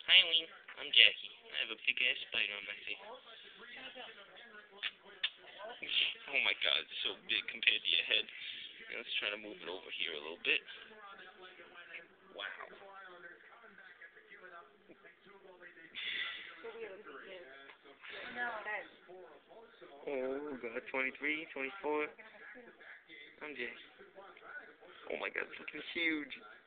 Hi, Eileen. I'm Jackie. I have a big-ass spider on my face. Oh my god, it's so big compared to your head. Let's try to move it over here a little bit. Wow. Oh god, 23, 24. I'm Jackie. Oh my god, it's looking huge.